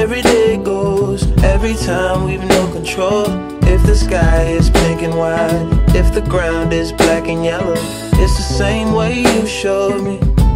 every day goes, every time we've no control. If the sky is pink and white, if the ground is black and yellow, it's the same way you showed me.